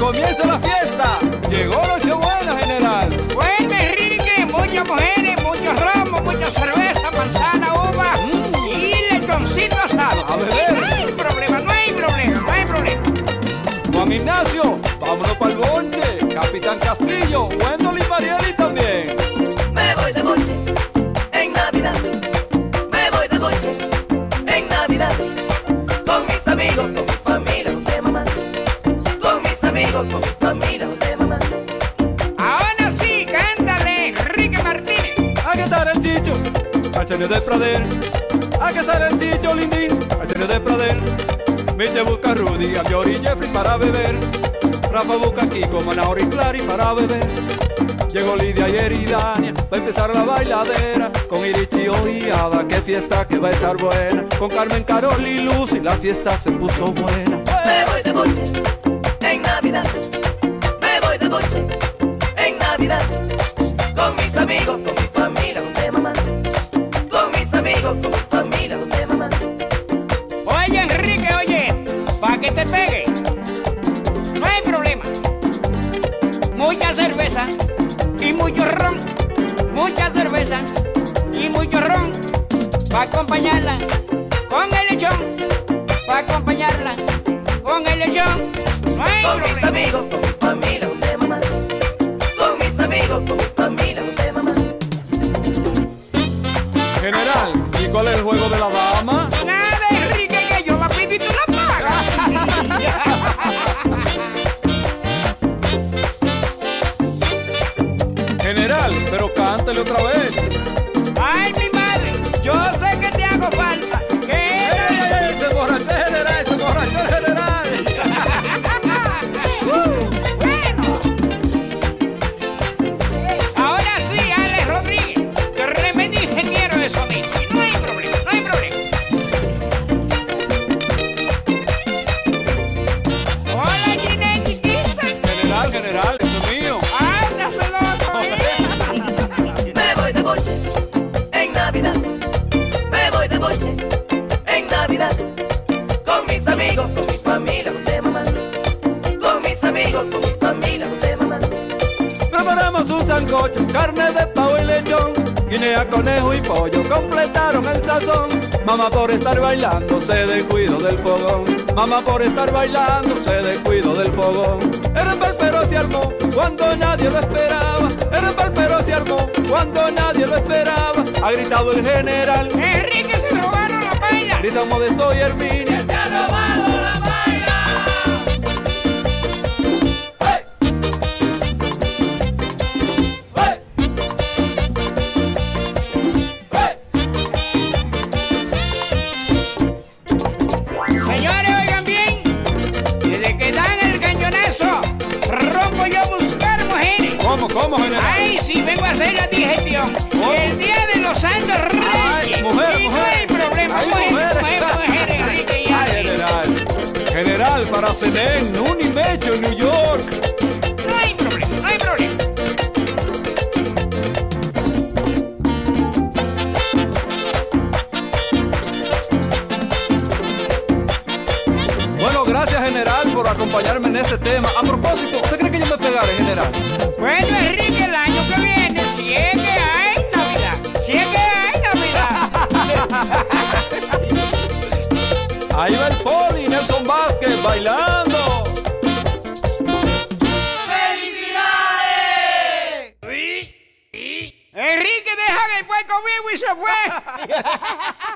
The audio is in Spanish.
comienza la fiesta. Llegó Nochebuena, general. Bueno, Enrique, muchas mujeres, muchos romos, mucha cerveza, manzana, uva y lechoncito asado. A beber. No hay problema, no hay problema, no hay problema. Juan Ignacio, vámonos para el bonche. Capitán Castillo, Wendell y Marieli también. Me voy de bonche en Navidad. Me voy de bonche en Navidad. Con mis amigos, con mi familia, donde mamá. Con mis amigos, con mi familia, donde mamá. Ahora sí, cántale, Enrique Martínez. ¿A qué tal el chicho? Al señor de Prader. ¿A qué tal el chicho, lindín? Al señor de Prader. Miche busca a Rudy, a Jory y Jeffrey para beber. Rafa busca a Kiko, Manauri y Clary para beber. Llegó Lidia y Eridania, va a empezar la bailadera. Con Irichio y Ada, qué fiesta que va a estar buena. Con Carmen, Carol y Lucy, la fiesta se puso buena. Me voy de bonche en Navidad. Me voy de bonche en Navidad. Con mis amigos, con mi familia, donde mamá. Con mis amigos, con mi familia, donde mamá. Oye, Enrique, oye, pa' que te pegue. No hay problema. Mucha cerveza y mucho ron. Mucha cerveza y mucho ron. Pa' acompañarla con el lechón. Pa' acompañarla con el lechón. No hay Con mis problema. amigos, con mi familia, donde mamá. Con mis amigos, con mi familia, donde mamá. General, ¿y cuál es el juego de la dama? Nada, Enrique, que yo la pido y tú la pagas. General, pero cántale otra vez. Ay, mi madre, yo sé que te hago falta. Que Se borrachó el general, se borrachó el general. Bueno. Ahora sí, Alex Rodríguez, tremendo ingeniero de sonido. Y no hay problema, no hay problema. Hola, Ginette, chiquita. General, eso es mío. Anda, celoso, Me voy de bonche en Navidad. Me voy de bonche en Navidad. Con mis amigos, con mi familia, donde mamá. Con mis amigos, con mi familia, donde mamá. Preparamos un sancocho, carne de pavo y lechón. Guinea, conejo y pollo completaron el sazón. Mamá por estar bailando se descuidó del fogón. Mamá por estar bailando se descuidó del fogón. El pero se armó cuando nadie lo esperaba. El pero se armó cuando nadie lo esperaba. Ha gritado el general, Enrique, se robaron la paila. grita Modesto y Herminia. ¡Se ha robado la paila! ¡Hey! ¡Hey! Señores, oigan bien, desde que dan el cañonazo, rompo yo a buscar mujeres. ¿Cómo, general? Ay, sí, vengo a hacer la digestión. El día de los santos reyes. mujer, Y no hay problema, Ay, mujeres, mujeres. Enrique y Ay, Alex. General, para cenar en Unimecho, New York. No hay problema, no hay problema. Bueno, gracias, general, por acompañarme en este tema. A propósito, ¿usted cree que yo me pegaré, general? Bueno, Enrique, el año que viene, si es que hay Navidad, si es que hay Navidad. Ahí va el Poli, Nelson Vázquez, bailando. ¡Felicidades! Enrique deja el puerco vivo y se fue.